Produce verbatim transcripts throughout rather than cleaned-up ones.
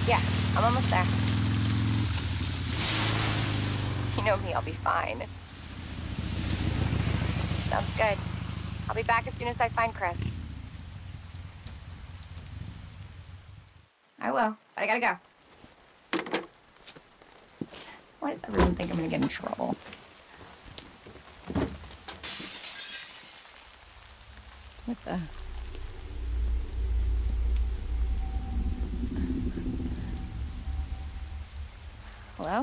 Yeah, I'm almost there. You know me, I'll be fine. Sounds good. I'll be back as soon as I find Chris. I will, but I gotta go. Why does everyone think I'm gonna get in trouble? What the? Hello?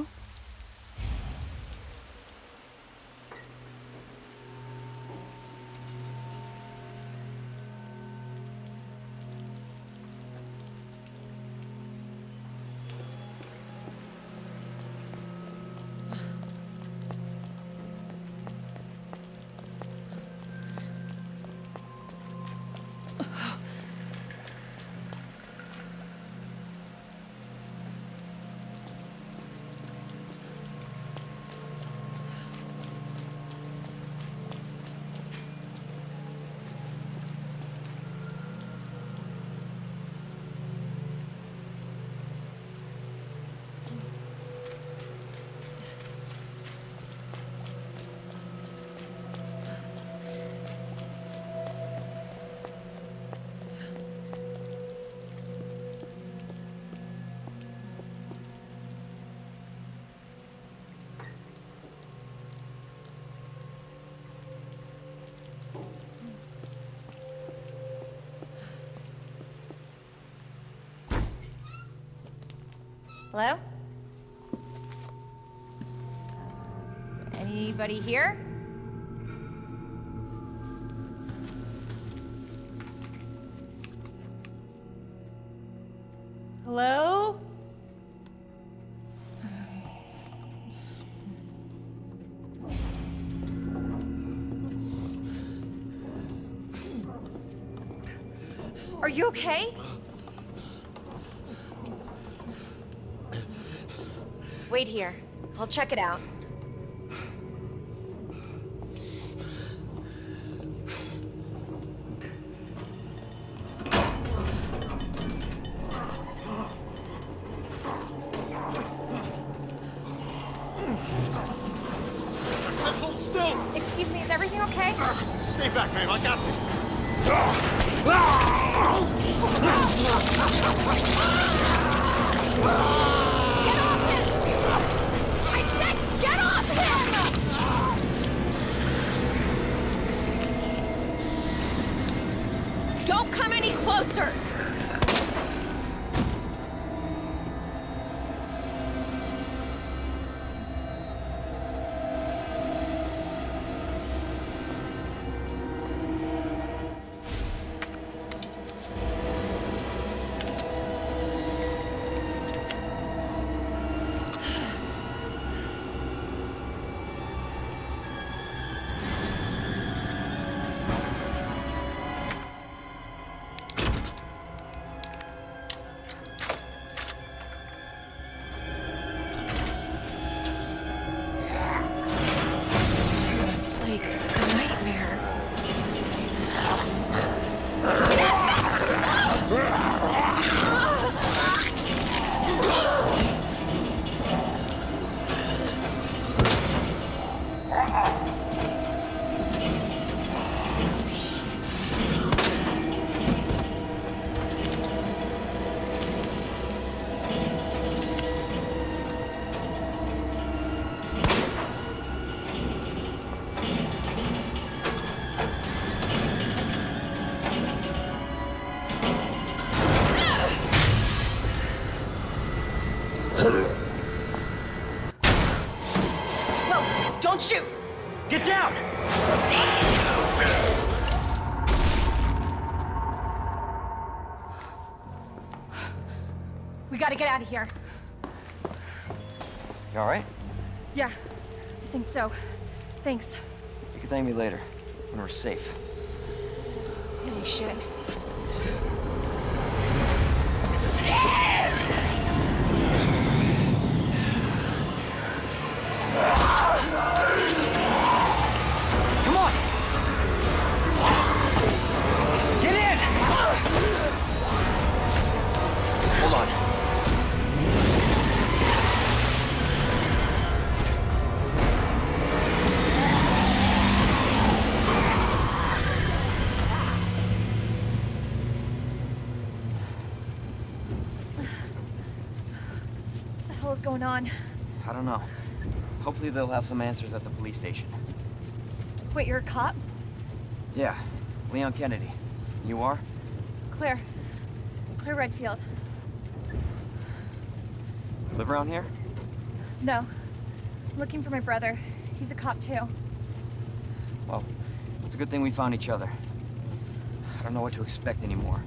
Hello? Anybody here? Hello? Are you okay? Wait here. I'll check it out. Hold still! Excuse me, is everything okay? Stay back, ma'am. I got this. Get off him! I said get off him! Don't come any closer! Whoa! Don't shoot! Get down! We gotta get out of here. You all right? Yeah, I think so. Thanks. You can thank me later, when we're safe. Really should. Come on! Get in! Hold on. going on? I don't know. Hopefully they'll have some answers at the police station. Wait, you're a cop? Yeah, Leon Kennedy. You are? Claire. Claire Redfield. Live around here? No. I'm looking for my brother. He's a cop too. Well, it's a good thing we found each other. I don't know what to expect anymore.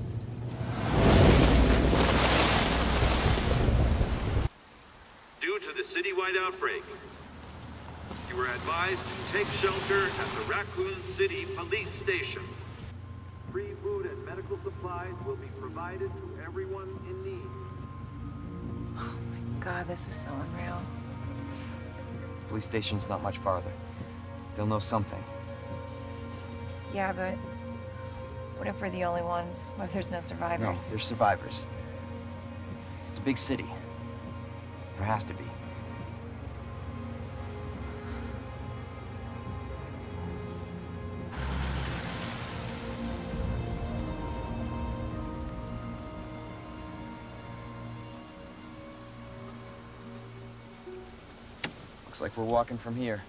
Due to the citywide outbreak, you are advised to take shelter at the Raccoon City Police Station. Free food and medical supplies will be provided to everyone in need. Oh my god, this is so unreal. Police station's not much farther. They'll know something. Yeah, but what if we're the only ones? What if there's no No, survivors? there's survivors. It's a big city. There has to be. Looks like we're walking from here.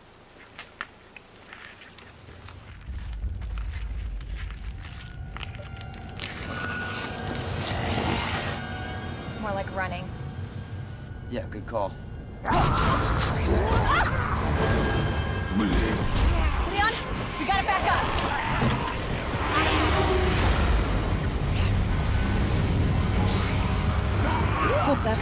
More like running. Yeah, good call. Leon, we gotta back up. Hold them.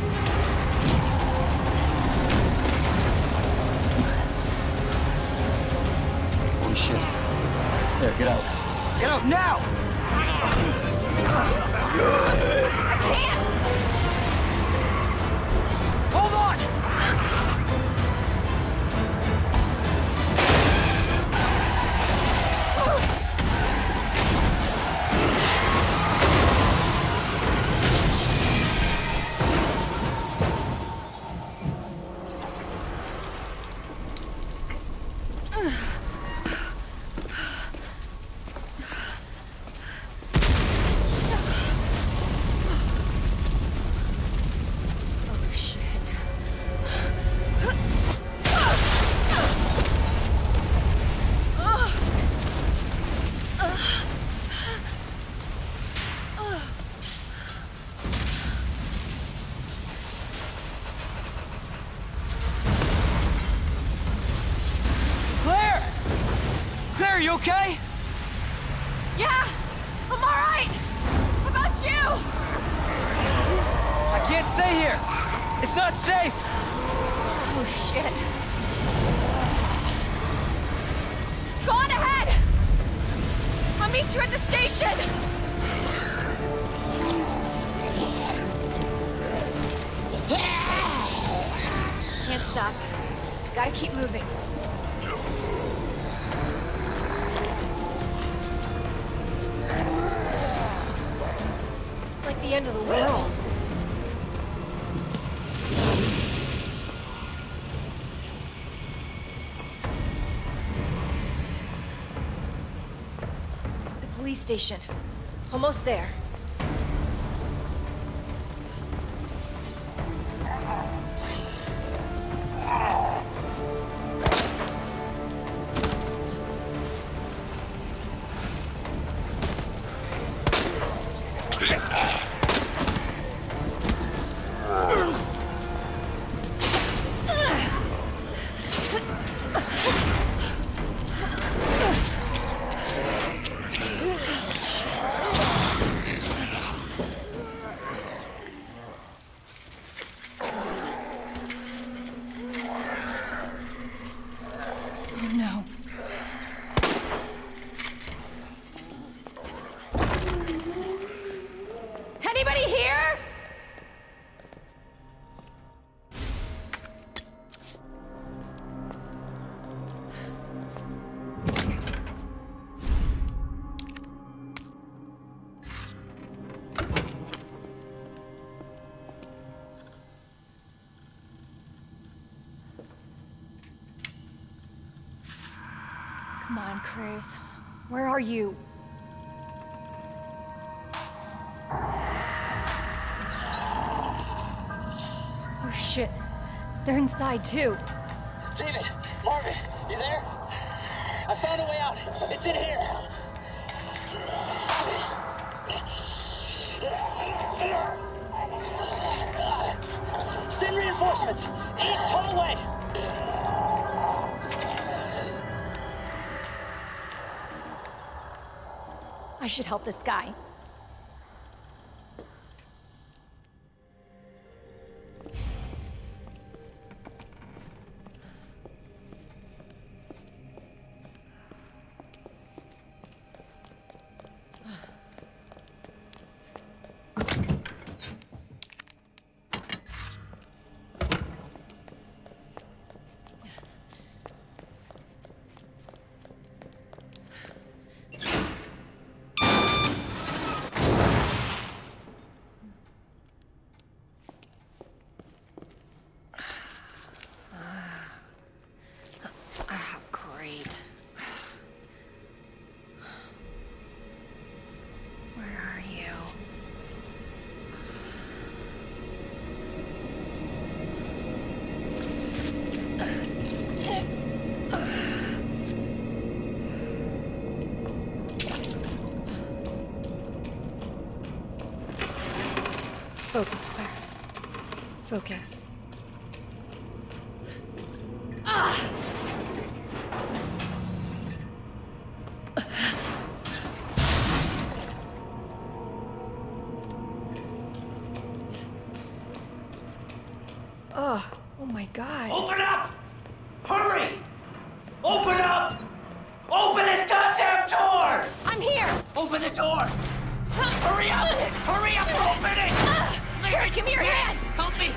Holy shit. There, get out. Get out now! I can't! Hold on! Oh shit. Claire! Claire, are you okay? Yeah, I'm all right. How about you? I can't stay here. It's not safe. Oh shit. Go on ahead. I'll meet you at the station. Can't stop. Gotta keep moving. It's like the end of the world. The police station. Almost there. Oh no. Anybody here? Come on, Chris. Where are you? Oh shit. They're inside too. David, Marvin, you there? I found a way out. It's in here. Send reinforcements. East hallway. I should help this guy. Focus, Claire. Focus. Ah! Oh, oh my God. Open up! Hurry! Open up! Open this goddamn door! I'm here! Open the door! Hurry up! Hurry up! Open it! Here, give me your hand! Help me!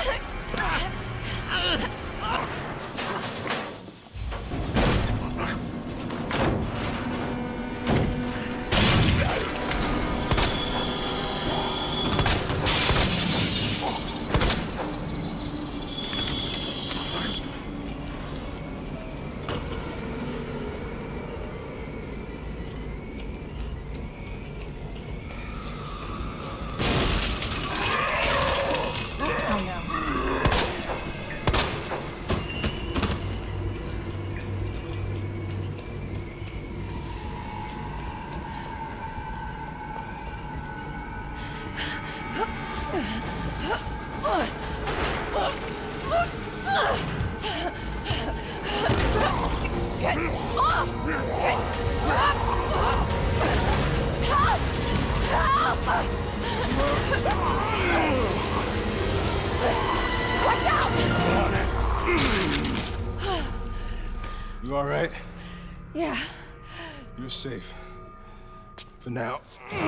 You all right? Yeah. You're safe. For now.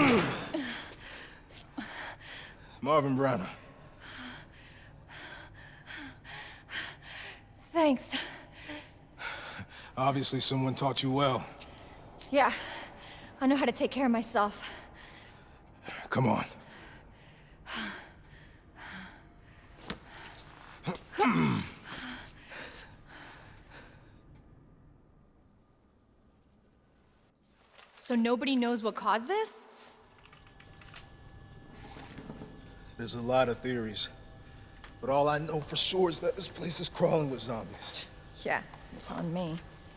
Marvin Branagh. Thanks. Obviously someone taught you well. Yeah. I know how to take care of myself. Come on. So nobody knows what caused this? There's a lot of theories. But all I know for sure is that this place is crawling with zombies. Yeah, you're telling me.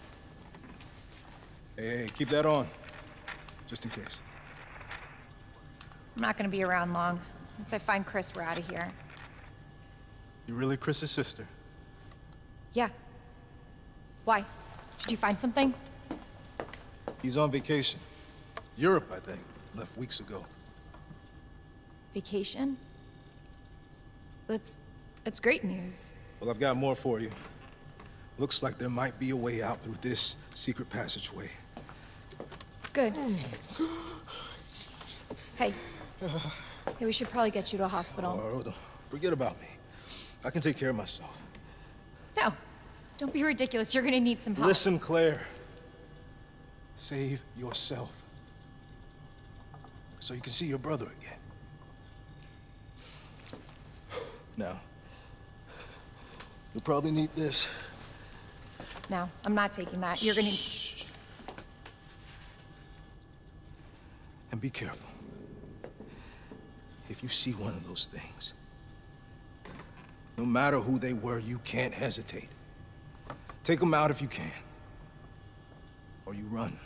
Hey, hey, keep that on. Just in case. I'm not gonna be around long. Once I find Chris, we're out of here. You really Chris's sister? Yeah. Why? Did you find something? He's on vacation. Europe, I think. Left weeks ago. Vacation? That's... that's great news. Well, I've got more for you. Looks like there might be a way out through this secret passageway. Good. Hey. Hey, we should probably get you to a hospital. Oh, don't forget about me. I can take care of myself. No. Don't be ridiculous. You're gonna need some help. Listen, Claire. Save yourself. So you can see your brother again. Now, you'll probably need this. No, I'm not taking that. You're gonna... Shh. And be careful. If you see one of those things, No matter who they were, you can't hesitate. Take them out if you can. Or you run.